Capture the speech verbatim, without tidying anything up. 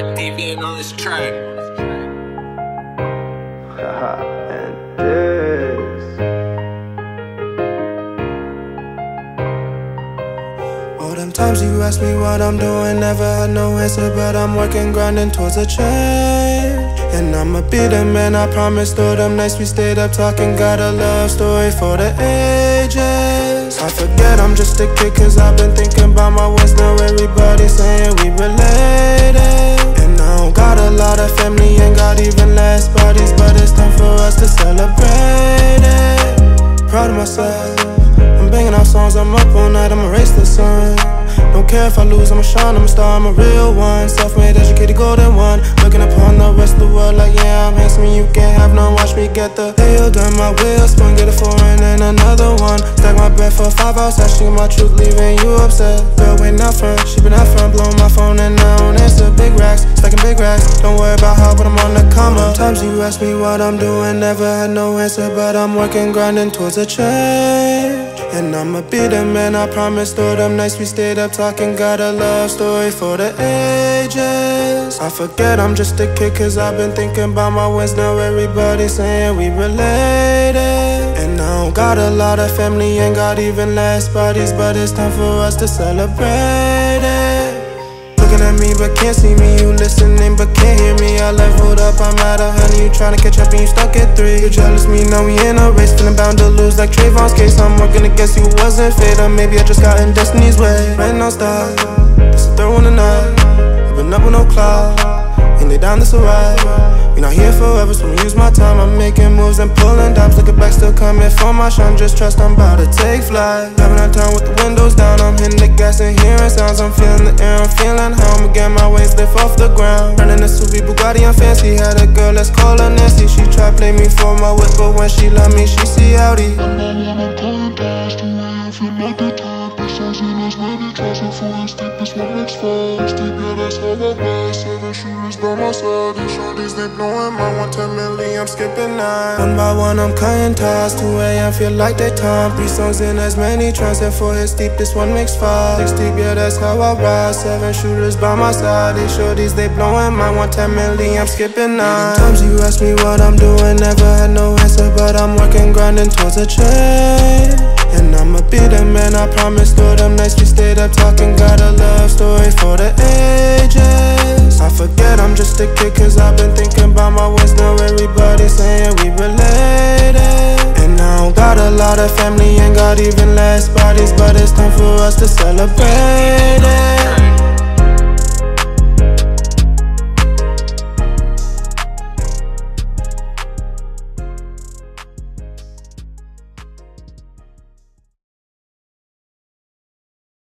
got deviant on this track. And this all them times you ask me what I'm doing, never had no answer, but I'm working, grinding towards a change. And I'ma be the man, I promise. Through them nights we stayed up talking, got a love story for the ages. I forget I'm just a kid, cause I've been thinking about my wins. Now everybody's saying we related. And I don't got a lot of family, ain't got even last bodies, but it's time for us to celebrate it. Proud of myself, I'm banging out songs, I'm up all night, I'ma race the sun. Don't care if I lose, I'ma shine, I'm a star, I'm a real one. Self-made, educated, golden one. Looking upon the rest of the world like, yeah, I'm handsome, you can't have none. Watch me get the hail done, my wheel spun, get a foreign and another one. Stack my bed for five hours, asking my truth, leaving you upset. Girl, waiting out front, she been out front, blowing my phone and I don't answer. Big racks, stacking big racks, don't worry about how, but I'm on the come up. Sometimes you ask me what I'm doing, never had no answer, but I'm working, grinding towards a change. And I'ma be the man, I promise. Through them nights we stayed up talking, got a love story for the ages. I forget I'm just a kid, cause I've been thinking about my wins. Now everybody's saying we related. And I don't got a lot of family, ain't got even last bodies, but it's time for us to celebrate it. Looking at me but can't see me, you listening but can't hear me. I leveled up, I'm out of honey, you tryna catch up and you stuck at three. You jealous me, now we in a race, feeling bound to lose like Trayvon's case. I'm working against you, wasn't fate, or maybe I just got in destiny's way. Right now stop, this the third one tonight. I've been up with no cloud, and they down this a ride. We not here forever, so I'ma use my time. I'm making moves and pulling dots, looking back, still coming for my shine. Just trust I'm about to take flight. Driving out town with the windows down, I'm hitting the gas and hearing sounds. I'm feeling the air, I'm feeling how I'ma get my waist lift off the ground. Running a Subi Bugatti, I'm fancy. Had a girl, let's call her Nancy. She try play me for my whip, but when she love me, she see Audi. Feel like the top, the size in us many times before I stick this one makes fast. Deep, yeah, that's how I blast. Seven shooters by my side, these shorties, they blowing my one ten milli, I'm skipping nine. One by one, I'm cutting ties, two A M feel like they time. Three songs in as many trance, and four hits deep, this one makes five. Six deep, yeah, that's how I ride. Seven shooters by my side, these shorties, they blowing my one ten milli, I'm skipping nine. Times you ask me what I'm doing, never had no answer, but I'm working, grinding towards a change. And I'ma be the man, I promise. Through them nights we stayed up talking, got a love story for the ages. I forget I'm just a kid, cause I've been thinking about my wins. Now everybody's saying we related. And I don't got a lot of family, ain't got even last bodies, but it's time for us to celebrate it.